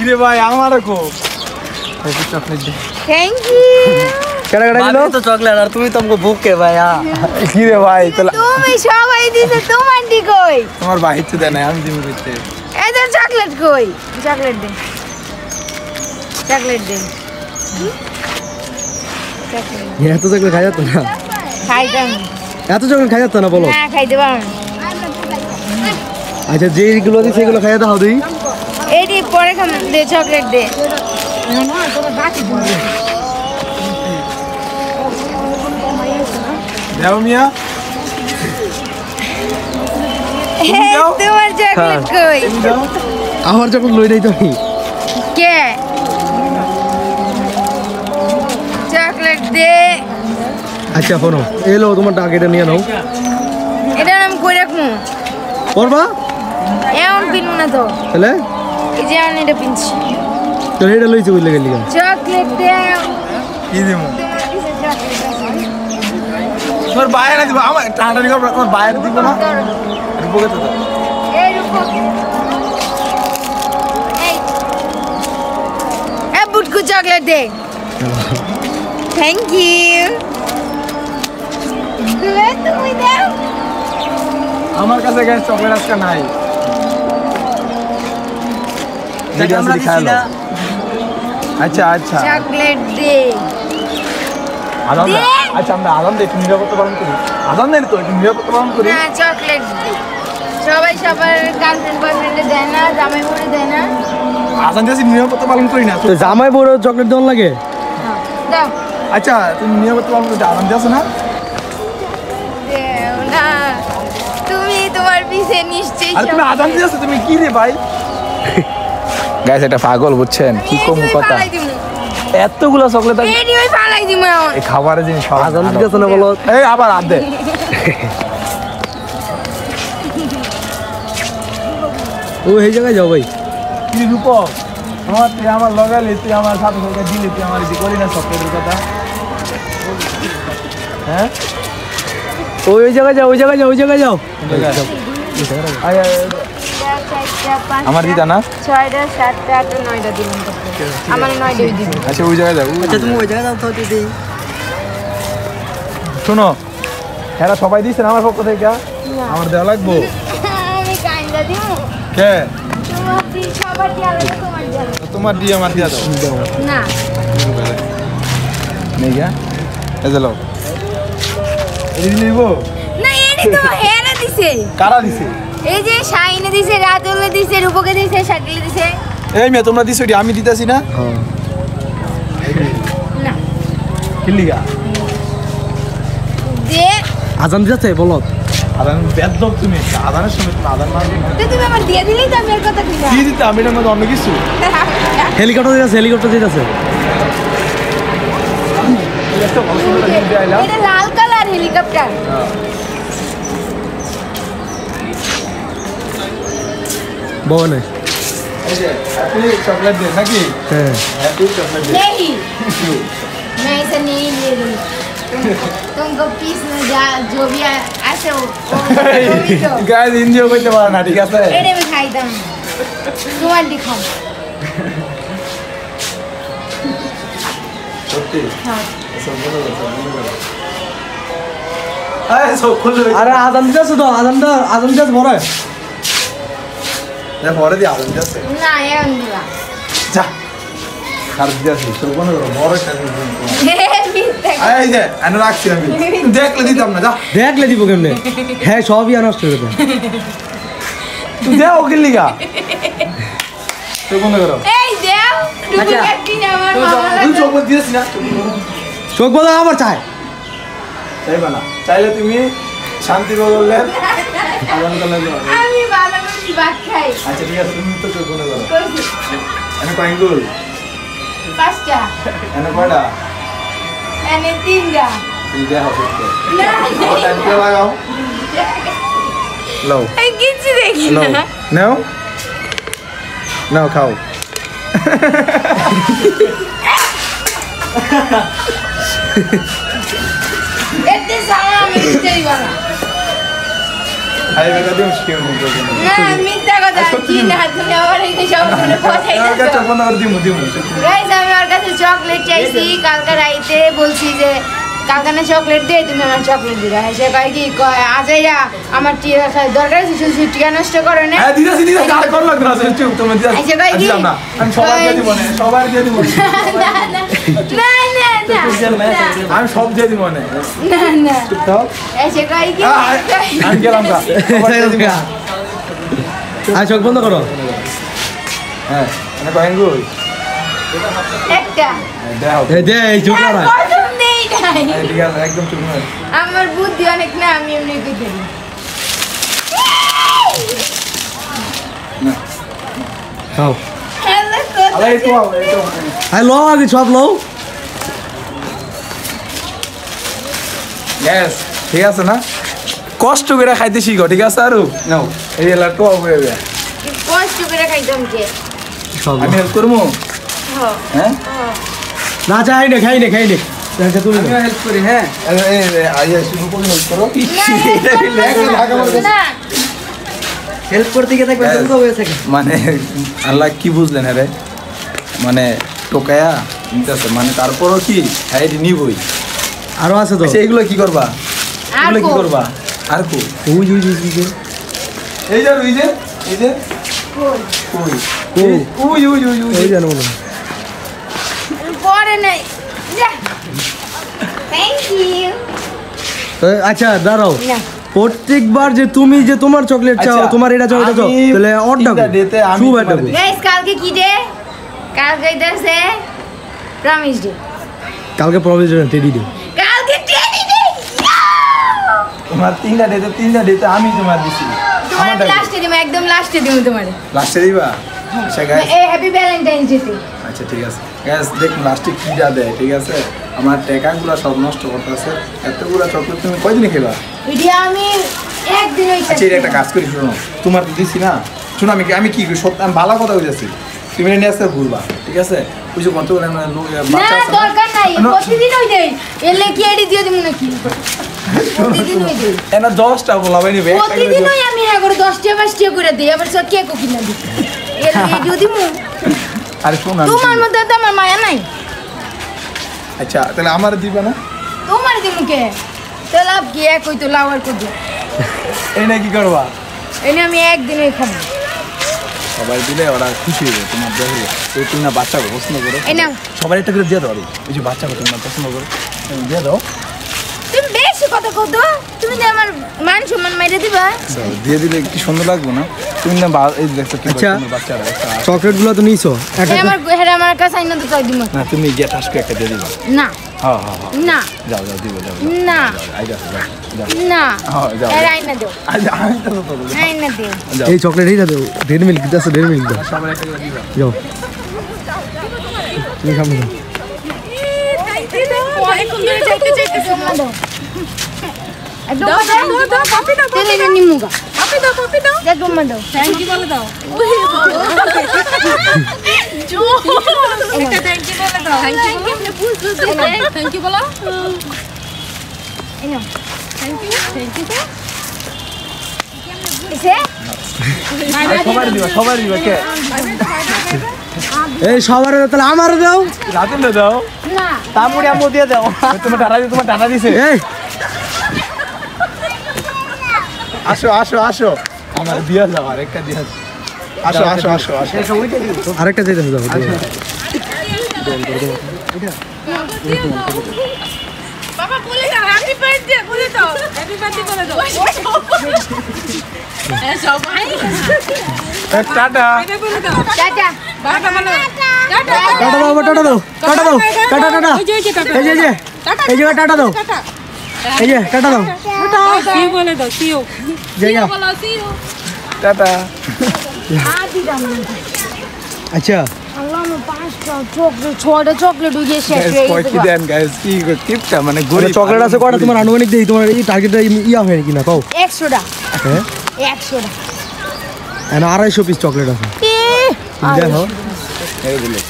রে ভাই আমারও কো এই চকলেট দে থ্যাংক ইউ কেডা কেডা দিলো তো চকলেট আর তুমি তো আমাকে বুকে ভাইয়া কি রে ভাই তুমি সবাই দিছো তোমার দি কই তোমার ভাই তো দেয় না আমি দিমু কইতে এই তো চকলেট কই চকলেট দে চকলেট দে এত চকলেট খাই যাতো না খাইতাম এত চকলেট খাই যাতো না বলো না খাইতে পারো আচ্ছা যেগুলো দিছে সেগুলো খাইয়া দাও দেই এইটি পরে খাম দে চকলেট দে দাও মিয়া তোমার চকলেট কই আমার চকলেট লই নাই তুমি কে চকলেট দে আচ্ছা শোনো এলো তোমার টার্গেটে নিয়ে নাও এটা আমি কই রাখমু করবা এমন পিনু না তো তাহলে এই যে আমি এটা পিনছি তো এটা লইছি কইলে গেলি চকলেট দে কি দিমু তোমার বাইরে দিব আমার টাটারি করব তোমার বাইরে দিব না রূপকে তো এই রূপক এই বুটকু চকলেট দে থ্যাংক ইউ তুমি দাও আমার কাছে গ্যাস চকলেট আজকে নাই আমরা দিছি না আচ্ছা আচ্ছা চকলেট দে আদান আচ্ছা আমরা আদান দেখি নিরাপত্তা পালন করি আদান দেন তো নিরাপত্তা পালন করি না চকলেট দে সবাই সবার গার্লফ্রেন্ড বয়ফ্রেন্ডে দেয় না জামাই বউরে দেয় না আদান দেশে নিরাপত্তা পালন করি না তো জামাই বড় চকলেট দেন লাগে দাও আচ্ছা তুমি নিরাপত্তা পালন করতে আদান দেছ না দেও না তুমি তোমার পিছে নিশ্চয়ই আর তুমি আদান দিয়েছো তুমি কি রে ভাই গাইস এটা পাগল বুঝছেন কি কম কথা এতগুলো চকলেট এই নিয়ে ফালাই দিমু এই খাবারের জিনিস আদান দিয়েছ না বলো এই আবার হাত দে ও এই জায়গায় যাও ভাই কি রূপক আমার লগালে তুই আমার সাথে সাথে দিলে তুই আমার করি না চকলেটের কথা হ্যাঁ ওই জায়গায় যাও ওই জায়গায় যাও ওই জায়গায় যাও আমার দিদা না 6টা 7টা 8টা 9টা দিলাম আমার 9টাই দিবি আচ্ছা ওই জায়গায় যাও আচ্ছা তুমি ওই জায়গায় যাও তো দিদি শোনো এরা সবাই দিছেন আমার পক্ষ থেকে আমার দেওয়া লাগবো আমি কাইন্দা দিমু কে তোমার দি সবার দি আলাদা তোমার দি আলাদা তোমার দিয়ে আমার দিয়া দাও না নেই গা এই যে লো এই নিব না এনি তো হেরা দিছে কারা দিছে এই যে শাইনে দিছে রাতুলে দিছে রূপকে দিছে শাকিলে দিছে এই মে তোমরা দিছো আমি দিতাছি না না কিলিগা দে আজান দিতে বলো আজান বেদব তুমি আজানের সময় তুমি আজান মারবে না তুমি আমার দিয়ে দিলেই তো আমি এর কথা দিলাম কি দিতে আমি এর মধ্যে অন্য কিছু হেলিকপ্টার দিতেছে এটা লাল কালার হেলিকপ্টার বনে এই যে হ্যাপি চকলেট দে নাকি হ্যাঁ হ্যাপি চকলেট দে नहीं मैं इसे नहीं ले रही तुमको पीस में जा जो भी ऐसे हो गाइस एंजॉय করতে পারো না ঠিক আছে এটাই আমি খাইতাম তোমার দিখাও সত্যি সব বলো আরে সব খুলে আরে আজান দিছস তো আজান দিছস বড় না বড় দি আজান দিছস না এমন দিবা যা খারাপ দিছস তোর কোন বড় টাকা এই যে আনো রাখছি আমি দেখলে দিতাম না যা দেখলে দিব কেমনে হ্যাঁ সবই নষ্ট করে দেব তুই দেও কি লিগা তুই কোন করো এই দেও তুমি কাটি না আমার মামা তুই চোখ দিছিস না চোখ বলা আবার চাই চাইবা না চাইলে তুমি শান্তি বললেন আজান করলে আমি ভালোবাসি ভাত খাই আচ্ছা ঠিক আছে তুমি তো চোখ বন্ধ করো কইছি এনে কয়গুল 5টা এনে কয়টা এনে 3টা তুই যা হবে না টাইম কে লাগাও লাও এই কিছু দেখি No. না No? No, খাও এতে সারা আমি দিতেই বানা খাই বেটা দিও শিও নি না মিথ্যা কথা কি না তুমি আবার এই সব শুনে কথাইছো কাটা বন্ধ করে দিমু গাইস আমি ওর কাছে চকলেট চাইছি কালকে রাইতে বলছি যে কালকে না চকলেট দে তুমি আমার চকলেট দিবা সে কয় কি কয় আজাইরা আমার টিয়া খাই দরকার আছে শুধু টিয়া নষ্ট করে না হ্যাঁ দিদা কার কর লাগবে না চুপ তুমি দিদা দিলাম না আমি সবার দিয়ে দিব না আমি সব দিয়ে দিব না না চুপ থাও এসে কয় কি আমি গেলাম না সবার দিয়ে দিব আর চোখ বন্ধ করো হ্যাঁ মানে কয়েঙ্গু একটা দাও দে এই চোখ না কদম দেই নাই ঠিক আছে একদম চুপ না আমার বুদ্ধি অনেক না আমি এমনি কই দেই খাও হ্যালো আরে এই তো আই লো আগে সব লো গ্যাস ঠিক আছে না কষ্ট করে খাইতে শিখো ঠিক আছে আরো নাও এই এলা তো হবে কষ্ট করে খাইতাম কে সব আমি হেল্প করবো হ্যাঁ না চাই না খাই না আচ্ছা তুমি আমি হেল্প করি হ্যাঁ এই আইয়া শুরু করে হেল্প করো না হেল্প করতে গিয়ে থাকবে তুমি হয়ে থাকে মানে আল্লাহ কি বুঝলেন রে মানে টোকায়া নিতেছে মানে তারপরও কি হ্যাঁ এটি নিবই আরো আছে তো আচ্ছা এইগুলো কি করবা এগুলো কি করবা আর কো ওই এই যে এই যে ওই এই জানো বলো পরে নাই থ্যাংক ইউ আচ্ছা দাঁড়াও না প্রত্যেকবার যে তুমি যে তোমার চকলেট চাও আচ্ছা, তোমার এটা চাও এটা চাও তাহলে অর্ডার ডেতে আমি শুভ তোমার একটা গাইস কালকে কি ডে কালকে ইদারছে প্রমিস ডে কালকে প্রভিজন টেডি ডে কালকে টেডি ডে তোমার তিনটা ডেতে আমি তোমার দিছি তোমার লাস্টে দিমু একদম লাস্টে দিমু তোমারে লাস্টে দিবা আচ্ছা গাইস এই হ্যাপি ভ্যালেন্টাইন্স ডে আচ্ছা ঠিক আছে গ্যাস দেখ লাস্টে কি যা দেয় ঠিক আছে আমার টাকাগুলো সব নষ্ট করতেছে এতগুলো চকলেট তুমি কয়দিনে খেবা ভিডিও আমি একদিন হইছে আচ্ছা এটা একটা কাজ করি শোনো তোমার তো দিছি না শোনো আমি কি করি সত্যি আমি ভালো কথা বলতেছি তুমি এটা নিয়ে আসতে ভুলবা ঠিক আছে ওই যে কত না দরকার নাই প্রতিদিন হই দেই এলে কি এডি দিয়ে দিমু নাকি প্রতিদিন হই দেই এনা 10টা বলাবাই নিবে প্রতিদিন হই আমি হ্যাঁ করে 10টা 5টা করে দেই আবার সব কেক কিনা দিই এলে এডিও দিমু আরে শোনো তোমার মধ্যে তো আমার মায়া নাই আচ্ছা তাহলে আমার দিবা না তোমার দিমু কে তো লাভ কি এক হইতো লাওয়ার কই এই না কি করবা এনে আমি একদিনই খাবো সবাই দিলে ওরা খুশি হবে তোমার দেখলে তো তুমি না বাচ্চাকে পছন্দ করো এই নাও সবাই একটা করে দিয়ে দাও ওই যে বাচ্চাকে তুমি না পছন্দ করো দিয়ে দাও তুমি বেশি কথা কত তুমি যে আমার মান সম্মান মাইরে দিবা দিয়ে দিলে কি সুন্দর লাগবে না তুমি না এই দেখছো কি আচ্ছা। বাচ্চারা চকলেট গুলো তো নিছো আমার কাছে আইনা তো চাই দিমু না তুমি গিয়ে টাস্ক একটা দিয়ে দিবা না হ্যাঁ না যাও দিব যাও না আই যাও না হ্যাঁ যাও এর আইনা দাও আমি তো বলবো আইনা দিও যাও এই চকলেট এইটা দাও ডেড মিল্ক দাও ডেড মিল্ক দাও সবাই একটা করে দিবা যাও তুমি সামনে যাও সবাই দিবা কে এই সবার তাহলে আমার দাও রাতেন দাও তারপরে আমো দিয়ে দাও তোমার টানা দিছে এই আসো আমার দিয়া যাও আরেকটা দিয়া আসো আরেকটা চাইতে দাও বাবা বলে দাও হ্যাপি বার্থডে বলে দাও হ্যাপি বার্থডে বলে দাও সবাই টাটা টাটা বাবা বলো টাটা টাটা দাও টাটা দাও টাটা এই যে এই যে টাটা দাও এই যে টাটা দাও কি বলে দাও সিও জায়গা বলো সিও টাটা আদি দাম আচ্ছা আল্লাহ আমার 5টা চকলেট 6টা চকলেট হয়ে গেছে শেষ হয়ে কয় কি গেছে দেন গাইস কি টিপটা মানে গরিব গরিব চকলেট আছে কয়টা তোমার আনুমানিক দেই তোমার এই টার্গেটটা ইয়া হয় কিনা কও 100টা হ্যাঁ 100টা এনে 250 পিস চকলেট আছে দেখো এইগুলো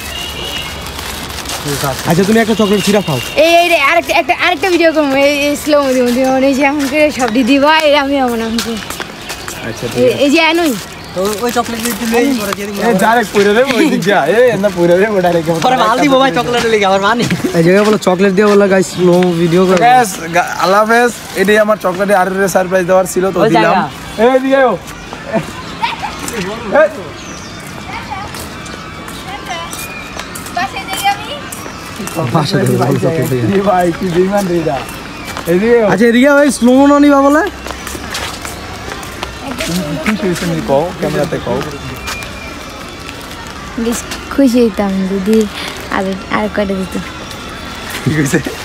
আচ্ছা তুমি একটা চকলেট সিরাপ খাও এই রে আরেকটা ভিডিও করব এই স্লো মধ্যে এই যে এখন করে সব দিদি ভাই আমি এমন আমি আচ্ছা এই যে আনুই তো ওই চকলেট দিতে লই পরে দিয়ে দিব এই ডাইরেক্ট পুরো রে ওই দিক যা এই না পুরো রে ওটা রেখে পরে মাল দিব ভাই চকলেট লেগে আমার মানি এই জায়গা বলে চকলেট দিয়ে বলে গাইস স্লো ভিডিও করে গাইস আল্লাহ হাফেজ এটাই আমার চকলেটে আর সারপ্রাইজ দেওয়ার ছিল তো দিলাম এই দিকে বাসে যাই আমি ভাষা দেব চকলেট দিয়ে এই ভাই কি দিমান রেডা এদিকে আচ্ছা এদিকে ওই স্লো মো নিবা বলে খুশি হইছে নি কও ক্যামেরাতে কও খুশি হইতাম যদি আর কয়টা দিত ঠিক আছে